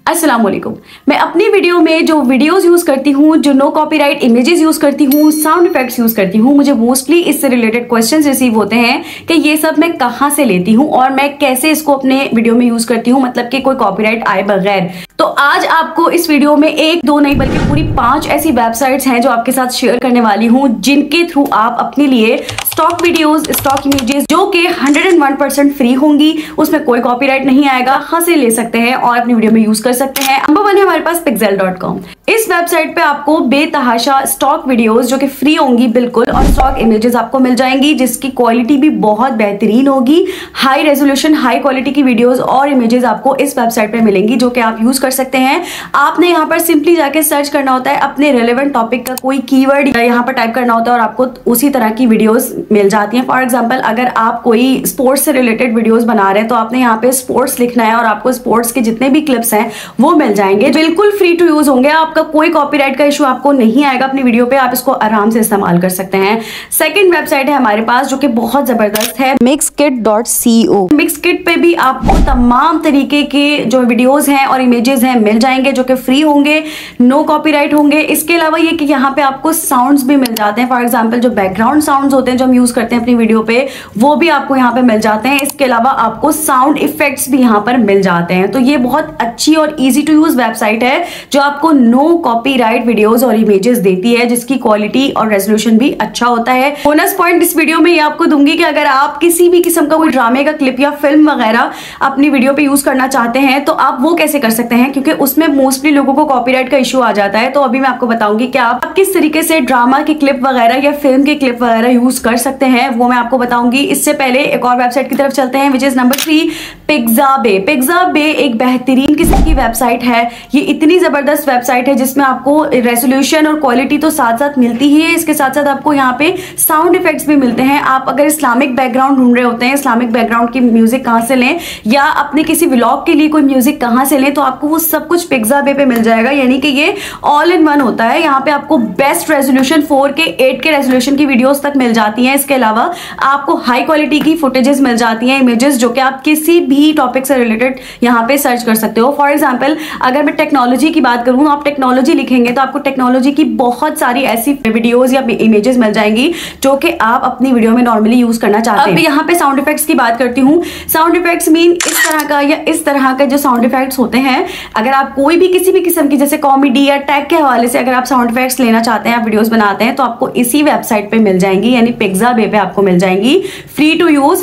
अस्सलाम वालेकुम। मैं अपनी वीडियो में जो वीडियोस यूज करती हूँ, जो नो कॉपीराइट इमेजेस यूज करती हूँ, साउंड इफेक्ट्स यूज करती हूँ, मुझे मोस्टली इससे रिलेटेड क्वेश्चंस रिसीव होते हैं कि ये सब मैं कहाँ से लेती हूँ और मैं कैसे इसको अपने वीडियो में यूज करती हूँ, मतलब कि कोई कॉपीराइट आए बगैर। तो आज आपको इस वीडियो में एक दो नहीं बल्कि पूरी 5 ऐसी वेबसाइट्स हैं जो आपके साथ शेयर करने वाली हूँ, जिनके थ्रू आप अपने लिए स्टॉक वीडियोस, स्टॉक इमेजेस जो कि 101% फ्री होंगी, उसमें कोई कॉपीराइट नहीं आएगा, कहाँ से ले सकते हैं और अपनी वीडियो में यूज कर सकते हैं। नंबर 1 है हमारे पास pixel.com। इस वेबसाइट पे आपको बेतहाशा स्टॉक वीडियोस जो कि फ्री होंगी बिल्कुल, और स्टॉक इमेजेस आपको मिल जाएंगी जिसकी क्वालिटी भी बहुत बेहतरीन होगी। हाई रेजोल्यूशन, हाई क्वालिटी की वीडियोस और इमेजेस आपको इस वेबसाइट पे मिलेंगी जो कि आप यूज कर सकते हैं। आपने यहाँ पर सिंपली जाके सर्च करना होता है अपने रेलेवेंट टॉपिक का कोई कीवर्ड यहाँ पर टाइप करना होता है और आपको उसी तरह की वीडियोस मिल जाती हैं। फॉर एग्जाम्पल, अगर आप कोई स्पोर्ट्स से रिलेटेड वीडियोस बना रहे हैं तो आपने यहाँ पे स्पोर्ट्स लिखना है और आपको स्पोर्ट्स के जितने भी क्लिप्स हैं वो मिल जाएंगे, बिल्कुल फ्री टू यूज होंगे। आपका कोई कॉपीराइट का इशू आपको नहीं आएगा अपनी वीडियो पे, आप इसको आराम से इस्तेमाल कर सकते हैं। सेकंड वेबसाइट है हमारे पास जो कि बहुत जबरदस्त है, mixkit.co। मिक्सकिट पे भी आपको तमाम तरीके के जो वीडियोस हैं और इमेजेस हैं मिल जाएंगे जो कि फ्री होंगे, नो कॉपीराइट होंगे। इसके अलावा ये कि यहाँ पे आपको साउंड्स भी मिल जाते हैं। फॉर एग्जाम्पल, जो बैकग्राउंड साउंड्स होते हैं जो हम यूज करते हैं अपनी वीडियो पे, वो भी आपको यहाँ पे मिल जाते हैं। इसके अलावा आपको साउंड इफेक्ट्स भी यहाँ पर मिल जाते हैं। तो ये बहुत अच्छी और इजी टू यूज वेबसाइट है जो आपको नो कॉपीराइट वीडियोस और इमेजेस देती है, जिसकी क्वालिटी और रेजोल्यूशन भी अच्छा होता है। बोनस पॉइंट इस वीडियो में ये आपको दूंगी कि अगर आप किसी भी किस्म का कोई ड्रामे का क्लिप या फिल्म वगैरह अपनी वीडियो पे यूज करना चाहते हैं तो आप वो कैसे कर सकते हैं, क्योंकि उसमें मोस्टली लोगों को कॉपीराइट का इशू आ जाता है। तो अभी मैं आपको बताऊंगी कि आप किस तरीके से ड्रामा की क्लिप वगैरह या फिल्म के क्लिप वगैरह यूज कर सकते हैं, वो मैं आपको बताऊंगी। इससे पहले एक और वेबसाइट की तरफ चलते हैं, which is number 3, Pixabay. Pixabay एक बेहतरीन किस्म की वेबसाइट है। ये इतनी जबरदस्त वेबसाइट है जिसमें आपको रेजोल्यूशन और क्वालिटी तो साथ साथ मिलती ही है, इसके साथ साथ आपको यहाँ पे साउंड इफेक्ट्स भी मिलते हैं। आप अगर इस्लामिक बैकग्राउंड ढूंढ रहे होते हैं, इस्लामिक बैकग्राउंड की म्यूजिक कहाँ से लें या अपने किसी व्लॉग के लिए कोई म्यूजिक कहाँ से लें, तो आपको वो सब कुछ पिक्साबे पे मिल जाएगा। यानी कि ये ऑल इन वन होता है। यहाँ पे आपको best resolution 4K 8K resolution की वीडियोस तक मिल जाती हैं। इसके अलावा आपको हाई क्वालिटी की फुटेजेस मिल जाती हैं, इमेजेस, जो कि आप किसी भी टॉपिक से रिलेटेड यहाँ पे सर्च कर सकते हो। फॉर एग्जाम्पल, अगर मैं टेक्नोलॉजी की बात करूँ, आप टेक्नोलॉजी लिखेंगे तो आपको टेक्नोलॉजी की बहुत सारी ऐसी वीडियोस या इमेजेस मिल जाएंगी जो कि आप अपनी वीडियो में नॉर्मली यूज करना चाहते हैं। अब यहाँ पे साउंड इफेक्ट्स की बात करती हूँ। साउंड इफेक्ट्स मीन इस तरह का या इस तरह का जो साउंड इफेक्ट्स होते हैं, अगर आप कोई भी किसी भी किस्म की जैसे कॉमेडी या टैग के हवाले से अगर आप साउंड इफेक्ट्स लेना चाहते हैं, आप वीडियोस बनाते हैं, तो आपको इसी वेबसाइट पे मिल जाएंगी, यानी पिक्साबे पे आपको मिल जाएंगी, free to use,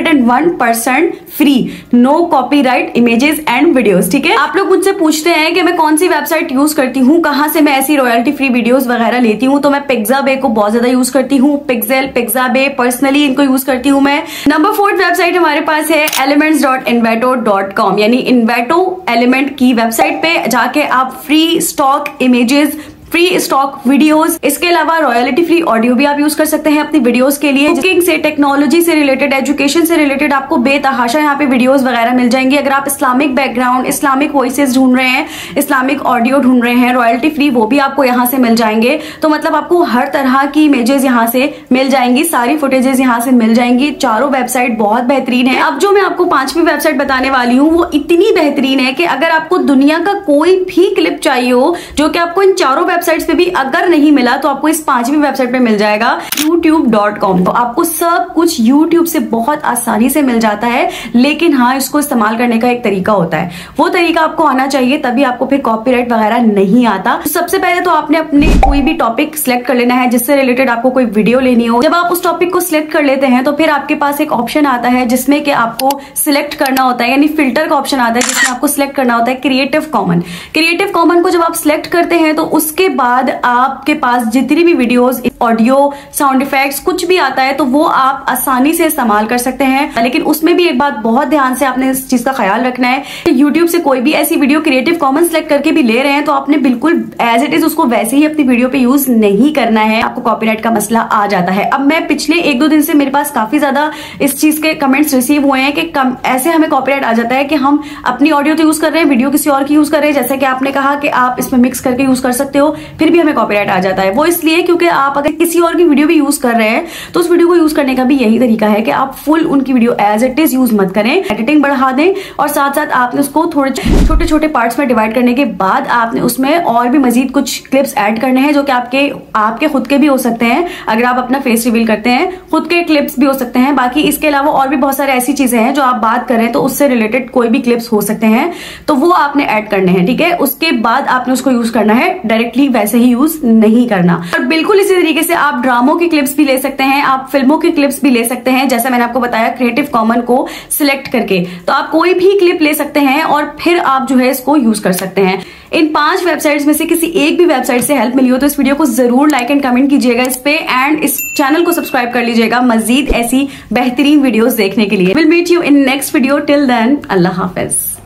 101% free, no copyright images and videos. ठीक है, आप लोग मुझसे पूछते हैं कि मैं कौन सी वेबसाइट यूज करती हूँ, कहां से मैं ऐसी रॉयल्टी फ्री वीडियोस वगैरह लेती हूँ, तो मैं पिक्साबे को बहुत ज्यादा यूज करती हूँ। पिक्सेल, पिक्साबे, पर्सनली इनको यूज करती हूँ मैं। नंबर 4 वेबसाइट हमारे पास है elements.envato.com, यानी इन्वेटो एलिमेंट की वेबसाइट पे जाके आप free stock images, free stock videos, इसके अलावा रॉयल्टी फ्री ऑडियो भी आप यूज कर सकते हैं अपनी वीडियोस के लिए। कुकिंग से, टेक्नोलॉजी से रिलेटेड, एजुकेशन से रिलेटेड आपको बेतहाशा यहाँ पे वीडियोस वगैरह मिल जाएंगी। अगर आप इस्लामिक बैकग्राउंड, इस्लामिक वॉइसेस ढूंढ रहे हैं, इस्लामिक ऑडियो ढूंढ रहे हैं, रॉयल्टी फ्री, वो भी आपको यहाँ से मिल जाएंगे। तो मतलब आपको हर तरह की इमेजेस यहाँ से मिल जाएंगी, सारी फुटेजेस यहाँ से मिल जाएंगी। चारों वेबसाइट बहुत बेहतरीन है। अब जो मैं आपको 5वीं वेबसाइट बताने वाली हूँ वो इतनी बेहतरीन है कि अगर आपको दुनिया का कोई भी क्लिप चाहिए हो जो कि आपको इन चारों वेबसाइट्स पे भी अगर नहीं मिला तो आपको इस 5वीं वेबसाइट पे मिल जाएगा, youtube.com। तो आपको सब कुछ YouTube से बहुत आसानी से मिल जाता है, लेकिन हाँ, इसको इस्तेमाल करने का एक तरीका होता है। वो तरीका आपको आना चाहिए, तभी आपको फिर कॉपीराइट वगैरह नहीं आता। तो सबसे पहले तो आपने अपने कोई भी टॉपिक सिलेक्ट कर लेना है जिससे रिलेटेड आपको कोई वीडियो लेनी हो। जब आप उस टॉपिक को सिलेक्ट कर लेते हैं तो फिर आपके पास एक ऑप्शन आता है जिसमें कि आपको सिलेक्ट करना होता है, यानी फिल्टर का ऑप्शन आता है जिसमें आपको सिलेक्ट करना होता है क्रिएटिव कॉमन। क्रिएटिव कॉमन को जब आप सिलेक्ट करते हैं तो उसके बाद आपके पास जितनी भी वीडियोस, ऑडियो, साउंड इफेक्ट्स कुछ भी आता है तो वो आप आसानी से इस्तेमाल कर सकते हैं। लेकिन उसमें भी एक बात बहुत ध्यान से आपने इस चीज का ख्याल रखना है कि यूट्यूब से कोई भी ऐसी वीडियो क्रिएटिव कॉमन सेलेक्ट करके भी ले रहे हैं तो आपने बिल्कुल एज इट इज उसको वैसे ही अपनी वीडियो पे यूज नहीं करना है, आपको कॉपीराइट का मसला आ जाता है। अब मैं पिछले 1-2 दिन से मेरे पास काफी ज्यादा इस चीज के कमेंट्स रिसीव हुए हैं कि ऐसे हमें कॉपीराइट आ जाता है कि हम अपनी ऑडियो तो यूज कर रहे हैं, वीडियो किसी और की यूज कर रहे हैं। जैसे कि आपने कहा कि आप इसमें मिक्स करके यूज कर सकते हो, फिर भी हमें कॉपीराइट आ जाता है। वो इसलिए क्योंकि आप अगर किसी और की वीडियो भी यूज कर रहे हैं तो उस वीडियो को यूज करने का भी यही तरीका है कि आप फुल उनकी video as it is use मत करें, एडिटिंग बढ़ा दें और साथ साथ आपने उसको थोड़े छोटे छोटे पार्ट्स में डिवाइड करने के बाद आपने उसमें और भी मजीद कुछ क्लिप्स ऐड करने हैं जो कि आपके खुद के भी हो सकते हैं। अगर आप अपना फेस रिवील करते हैं खुद के क्लिप्स भी हो सकते हैं। बाकी इसके अलावा और भी बहुत सारे ऐसी चीजें हैं जो आप बात करें तो उससे रिलेटेड कोई भी क्लिप्स हो सकते हैं, तो वो आपने ऐड करने हैं, ठीक है। उसके बाद आपने उसको यूज करना है, डायरेक्टली वैसे ही यूज नहीं करना। और बिल्कुल इसी तरीके से आप ड्रामों की क्लिप्स भी ले सकते हैं, आप फिल्मों की क्लिप्स भी ले सकते हैं, जैसा मैंने आपको बताया क्रिएटिव कॉमन को सिलेक्ट करके। तो आप कोई भी क्लिप ले सकते हैं और फिर आप जो है इसको यूज कर सकते हैं। इन 5 वेबसाइट्स में से किसी एक भी वेबसाइट से हेल्प मिली हो तो इस वीडियो को जरूर लाइक एंड कमेंट कीजिएगा इस पे, एंड इस चैनल को सब्सक्राइब कर लीजिएगा मजीद ऐसी बेहतरीन वीडियोस देखने के लिए। Will meet you in next video, till then अल्लाह हाफिज।